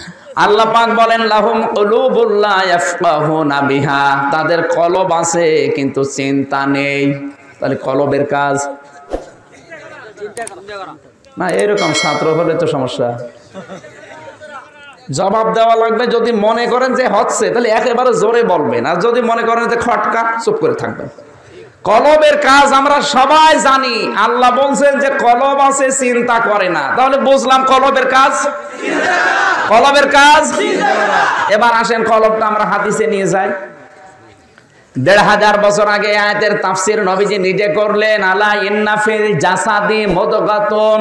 আল্লাহ পাক বলেন লাহুম কুলুবুল লা ইয়াফকাহুনা বিহা, তাদের কলব আছে কিন্তু চিন্তা নেই। তাহলে কলবের কাজ না, এরকম ছাত্র হলে তো সমস্যা। জবাব দেওয়া লাগবে। যদি মনে করেন যে হচ্ছে তাহলে একেবারে জোরে বলবেন, আর যদি মনে করেন যে খটকা, চুপ করে থাকবেন। কলবের কাজ আমরা সবাই জানি। আল্লাহ বলছেন যে কলব আছে চিন্তা করে না, তাহলে বুঝলাম কলবের কাজ কলবের কাজ। এবার আসেন কলবটা আমরা হাদিসে নিয়ে যাই। ১৫০০ বছর আগে আয়াতের তাফসীর নবীজি নিজে করলেন। আলা ইন্না ফিল জাসাদি মুদগাতুন,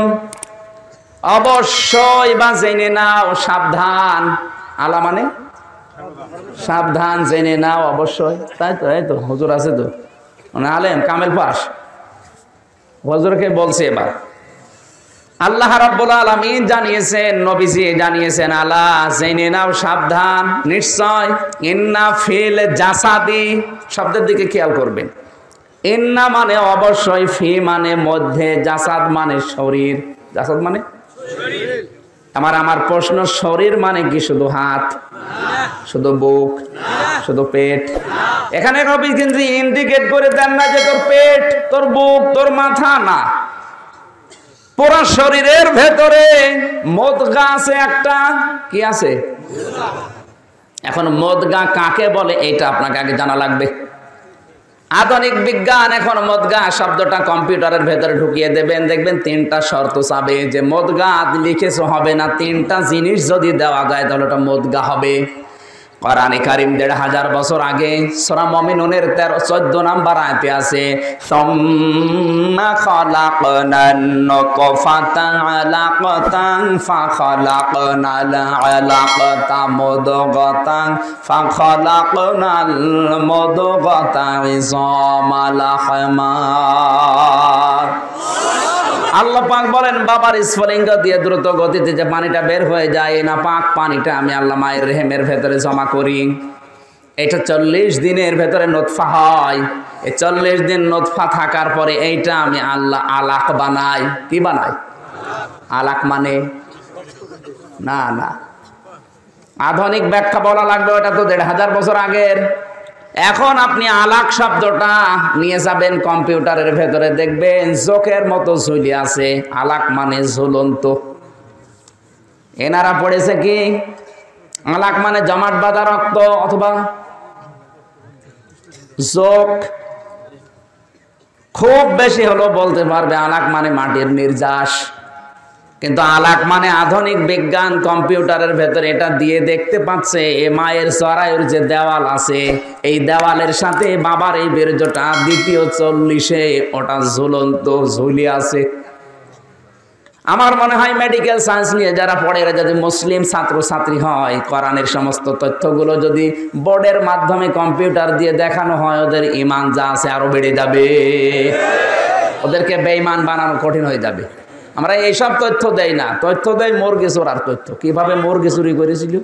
অবশ্যই বা জেনে নাও, সাবধান। আলা মানে সাবধান, জেনে নাও অবশ্যই। তাই তো, এই তো হুজুর আছে তো, মানে আলেম কামেল পাস, হুজুরকে বলছে। এবার আল্লাহ রাব্বুল আলামিন জানিয়েছেন, নবীজি জানিয়েছেন, আলা জেনে নাও, সাবধান, নিশ্চয়। ইন্না ফিল জাসাদি শব্দের দিকে খেয়াল করবেন। ইন্না মানে অবশ্যই, ফি মানে মধ্যে, জাসাদ মানে শরীর। জাসাদ মানে আমার প্রশ্ন, শরীর মানে কি শুধু হাত, শুধু বুক, শুধু পেট? এখানে নবী কিন্তু ইন্ডিকেট করে দেন না যে তোর পেট, তোর বুক, তোর মাথা, না, পুরো শরীরের ভেতরে মদগা আছে একটা। কি আছে? এখন মদগা কাকে বলে এটা আপনাকে আগে জানা লাগবে। আধুনিক বিজ্ঞান এখন মদগা শব্দটা কম্পিউটারের ভেতরে ঢুকিয়ে দেবেন, দেখবেন ৩টা শর্ত চাবে যে মদগা লিখেছো হবে না, 3টা জিনিস যদি দেওয়া যায় তাহলে ওটা মদগা হবে। কোরআনে কারীম ১৫০০ বছর আগে সূরা মুমিনুনের ১৩-১৪ নাম্বার আয়াতে আছে, সুম্মা খালাকনান নুতফাতা আলাকাতান ফাখালাকনাল আলাকাতা মুদগাতান ফাখালাকনাল মুদগাতা ইযামান লাহমা। আল্লাহ পাক বলেন বাবার স্ফলিঙ্গ দিয়ে দ্রুত গতিতে যে পানিটা বের হয়ে যায়, না পাক পানিটা আমি আল্লাহ মায়ের রেহেমের ভেতরে জমা করি। এটা 40 দিনের ভেতরে নতফা হয়। এই 40 দিন নতফা থাকার পরে এইটা আমি আল্লাহ আলাক বানাই। কি বানাই? আলাক মানে না না, আধুনিক ব্যাখ্যা বলা লাগবে, ওটা তো ১৫০০ বছর আগের। এখন আপনি আলাক শব্দটা নিয়ে যাবেন কম্পিউটারের ভেতরে, দেখবেন জোকের মতো ঝুলি আছে। আলাক মানে ঝুলন্ত। এনারা পড়েছে কি আলাক মানে জমাট বাঁধা রক্ত অথবা জোক। খুব বেশি হলো বলতে পারবে আলাক মানে মাটির নির্যাস। কিন্তু আলাক মানে আধুনিক বিজ্ঞান কম্পিউটারের ভেতরে এটা দিয়ে দেখতে পাচ্ছে এ মায়ের জরায়ুর যে দেওয়াল আছে, এই দেওয়ালের সাথে বাবার এই বীর্যটা দ্বিতীয় 40-এ ওটা ঝুলন্ত ঝুলি আছে। আমার মনে হয় মেডিকেল সায়েন্স নিয়ে যারা পড়ে এরা যদি মুসলিম ছাত্রছাত্রী হয়, কোরআনের সমস্ত তথ্যগুলো যদি বোর্ডের মাধ্যমে কম্পিউটার দিয়ে দেখানো হয়, ওদের ঈমান যা আছে আরো বেড়ে যাবে। ওদেরকে বেঈমান বানানো কঠিন হয়ে যাবে। আমরা এইসব তথ্য দেই না, তথ্য দেয় মুরগি চোরার তথ্য, কিভাবে মুরগি চুরি করেছিল।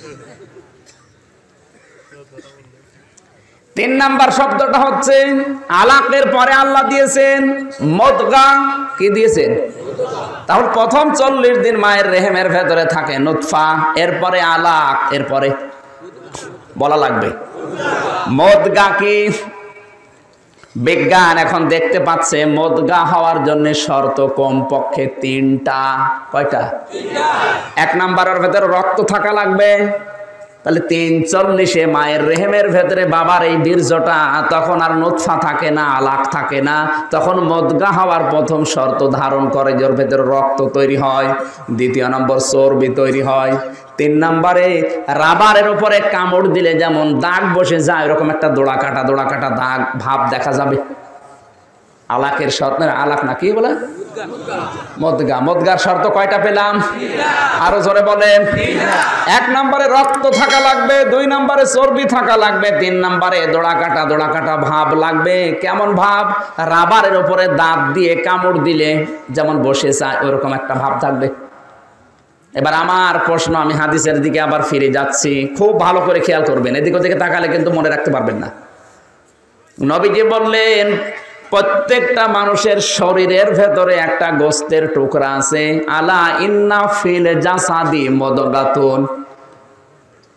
৩ নাম্বার শব্দটা হচ্ছে আলাকের পরে আল্লাহ দিয়েছেন মদগা। কি দিয়েছেন? তাহলে প্রথম 40 দিন মায়ের রেহেমের ভেতরে থাকে নুতফা, এরপরে আলাক, এরপরে বলা লাগবে মদগা কি। বিজ্ঞান এখন দেখতে পাচ্ছে মদগা হওয়ার জন্য শর্ত কমপক্ষে 3টা। কয়টা? 1 নাম্বারের ভেতরে রক্ত থাকা লাগবে। তাহলে 3-40-এ মায়ের রেহেমের ভেতরে বাবার এই বীর্যটা তখন আর নুতফা থাকে না, আলাক থাকে না, তখন মদগা হওয়ার প্রথম শর্ত ধারণ করে যে ওর ভেতরে রক্ত তৈরি হয়। 2 নম্বর চর্বি তৈরি হয়। 3 নম্বরে রাবারের উপরে কামড় দিলে যেমন দাগ বসে যায়, এরকম একটা দোড়া কাটা দাগ ভাব দেখা যাবে। আলাকের শর্ত, আলাক না কি বলে মদগা। মদগার শর্ত কয়টা পেলাম? আরো জোরে বলেন। 1 নম্বরে রক্ত থাকা লাগবে, 2 নম্বরে চর্বি থাকা লাগবে, 3 নম্বরে দোড়া কাটা ভাব লাগবে। কেমন ভাব? রাবারের উপরে দাঁত দিয়ে কামড় দিলে যেমন বসে যায় ওরকম একটা ভাব থাকবে। এবার আমার প্রশ্ন, আমি হাদিসের দিকে আবার ফিরে যাচ্ছি, খুব ভালো করে খেয়াল করবেন, এদিক ওদিকে তাকালে কিন্তু মনে রাখতে পারবেন না। নবীজি বললেন প্রত্যেকটা মানুষের শরীরের ভেতরে একটা গোস্তের টুকরা আছে। আলা ইন্না ফিল জাসাদি মুদগাতুন,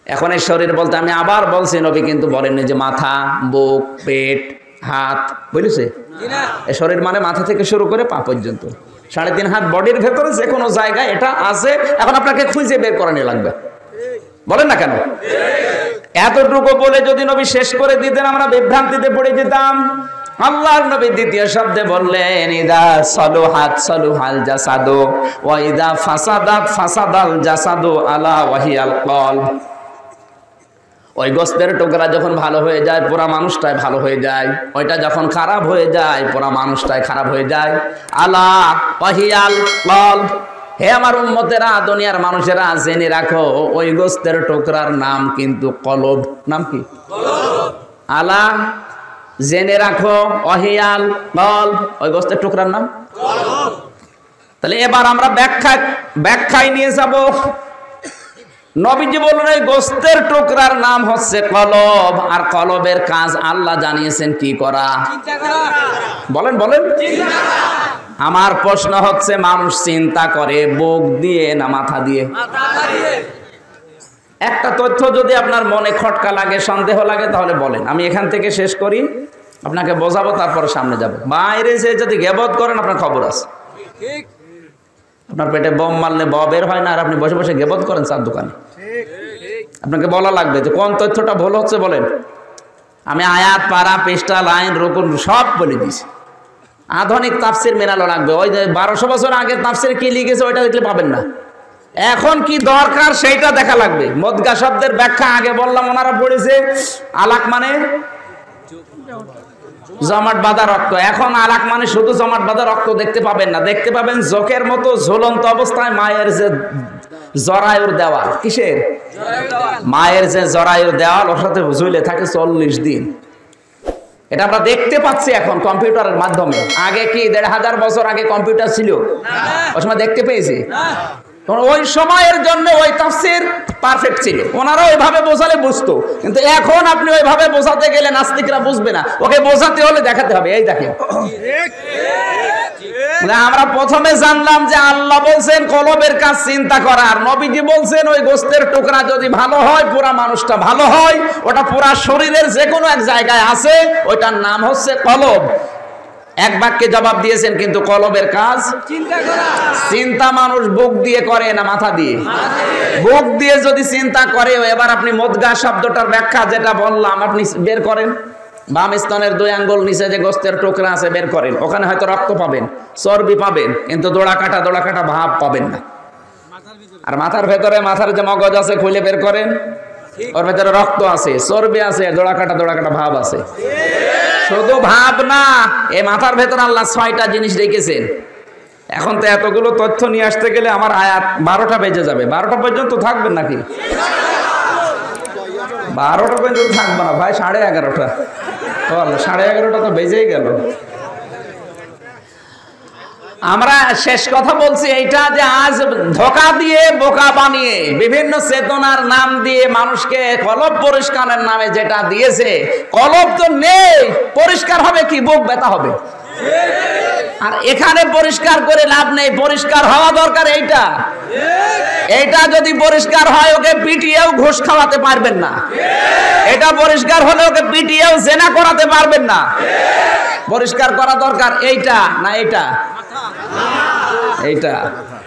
এখন এই শরীর বলতে আমি আবার বলছি, নবী কিন্তু বলেননি যে মাথা, বুক, পেট, হাত, বুঝেছে? এই শরীর মানে মাথা থেকে শুরু করে পা পর্যন্ত 3.5 হাত বডির ভেতরে যে কোনো জায়গায় এটা আছে। এখন আপনাকে খুঁজে বের করানো লাগবে, বলেন না কেন? এতটুকু বলে যদি নবী শেষ করে দিতেন আমরা বিভ্রান্তিতে পড়ে যেতাম। আল্লাহর নবী দ্বিতীয় শব্দে বললেন, ইদা সলুহাত সলুহাল জাসাদু ওয়া ইদা ফাসাদাত ফাসাদাল জাসাদু আলা ওয়াহিয়াল কলব। ওই গোস্তের টুকরা যখন ভালো হয়ে যায় পুরা মানুষটাই ভালো হয়ে যায়, ওইটা যখন খারাপ হয়ে যায় পুরা মানুষটাই খারাপ হয়ে যায়। আলা ওয়াহিয়াল কলব। হে আমার উম্মতেরা, দুনিয়ার মানুষেরা জেনে রাখো, ওই গোস্তের টুকরার নাম কিন্তু কলব। নাম কি? আলা, জেনে রাখো, অহিয়াল কলব, ওই গোস্তের টুকরার নাম কলব। তাহলে এবার আমরা ব্যাখ্যায় নিয়ে যাব। নবীজি বললেন এই গোস্তের টুকরার নাম হচ্ছে কলব, আর কলবের কাজ আল্লাহ জানিয়েছেন কি করা? চিন্তা করা। বলেন বলেন। চিন্তা করা। আমার প্রশ্ন হচ্ছে, মানুষ চিন্তা করে বুক দিয়ে না মাথা দিয়ে? মাথা দিয়ে। একটা তথ্য যদি আপনার মনে খটকা লাগে, সন্দেহ লাগে, তাহলে বলেন, আমি এখান থেকে শেষ করি, আপনাকে বোঝাবো, তারপরে সামনে যাব। বাইরে যে যদি গেবত করেন আপনার খবর আছে। ঠিক। আপনার পেটে বম মারলে বের হয় না, আর আপনি বসে বসে গেবত করেন চার দোকানে। আপনাকে বলা লাগবে যে কোন তথ্যটা ভুল হচ্ছে বলেন। আমি আয়াত, পারা, পৃষ্ঠা, লাইন, রুকুন সব বলে দিয়েছি। আধুনিক তাফসির মেলানো লাগবে। ওই যে 1200 বছর আগের তাফসির কি লিখেছে ওইটা দেখলে পাবেন না। এখন কি দরকার সেইটা দেখা লাগবে। মদগা শব্দের ব্যাখ্যা আগে বললাম, ওনারা পড়েছে আলাক মানে জমাট বাঁধা রক্ত। এখন আলাক মানে শুধু জমাট বাঁধা রক্ত দেখতে পাবেন না, দেখতে পাবেন জোকের মতো ঝুলন্ত অবস্থায় মায়ের যে জরায়ুর দেওয়াল। কিসের? মায়ের যে জরায়ুর দেওয়াল, ওর সাথে ঝুলে থাকে 40 দিন। এটা আমরা দেখতে পাচ্ছি এখন কম্পিউটারের মাধ্যমে। আগে কি 1500 বছর আগে কম্পিউটার ছিল? ওই সময় দেখতে পেয়েছি। ওই সময়ের জন্য ওই তাফসীর পারফেক্ট ছিল, ওনারা ওইভাবে বোঝালে বুঝতো। কিন্তু এখন আপনি ওইভাবে বোঝাতে গেলে নাস্তিকরা বুঝবে না, ওকে বোঝাতে হলে দেখাতে হবে। এই দেখেন, আমরা প্রথমে জানলাম যে আল্লাহ বলছেন কলবের কাজ চিন্তা করা, আর নবীজি বলছেন ওই গোস্তের টুকরা যদি ভালো হয় পুরা মানুষটা ভালো হয়। ওটা পুরা শরীরের যে কোনো এক জায়গায় আছে, ওইটার নাম হচ্ছে কলব। এক বাক্যে জবাব দিয়েছেন, কিন্তু কলবের কাজ চিন্তা করা। চিন্তা মানুষ বুক দিয়ে করে না মাথা দিয়ে? বুক দিয়ে যদি চিন্তা করে, এবার আপনি মদগা শব্দটার ব্যাখ্যা যেটা বললাম আপনি বের করেন। বাম স্তনের 2 আঙ্গুল নিচে যে গোস্তের টুকরা আছে বের করেন, ওখানে হয়তো রক্ত পাবেন, চর্বি পাবেন, কিন্তু দোড়া কাটা ভাব পাবেন না। আর মাথার ভেতরে, মাথার যে মগজ আছে খুলে বের করেন, ওর ভেতরে রক্ত আছে, চর্বি আছে, দোড়া কাটা ভাব আছে। শুধু ভাব না, এই মাথার ভেতর আল্লাহ 6টা জিনিস রেখেছেন। এখন তো এতগুলো তথ্য নিয়ে আসতে গেলে আমার আয়াত 12টা বেজে যাবে। 12টা পর্যন্ত থাকবেন নাকি? 12টা পর্যন্ত থাকবে না ভাই, 11:30টা। 11:30টা তো বেজেই গেল। আমরা শেষ কথা বলছি এইটা যে আজ ধোঁকা দিয়ে, বোকা বানিয়ে, বিভিন্ন চেতনার নাম দিয়ে মানুষকে কলব পরিষ্কারের নামে যেটা দিয়েছে, কলব তো নেই, পরিষ্কার হবে কি? বুক ব্যথা হবে। আর এখানে পরিষ্কার করে লাভ নেই, পরিষ্কার হওয়া দরকার এইটা। এইটা যদি পরিষ্কার হয়, ওকে পিটিয়েও ঘুষ খাওয়াতে পারবেন না। এটা পরিষ্কার হলে ওকে পিটিয়েও জেনা করাতে পারবেন না। পরিষ্কার করা দরকার এইটা না এইটা? এইটা।